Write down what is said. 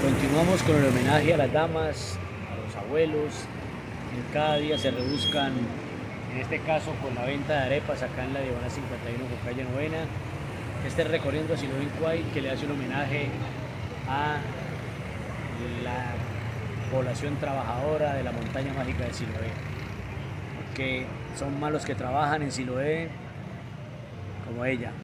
Continuamos con el homenaje a las damas, a los abuelos, que cada día se rebuscan, en este caso con la venta de arepas acá en la Diagonal 51 con calle Novena. Este recorriendo Siloé en Cuay, que le hace un homenaje a la población trabajadora de la montaña mágica de Siloé, porque son más los que trabajan en Siloé como ella.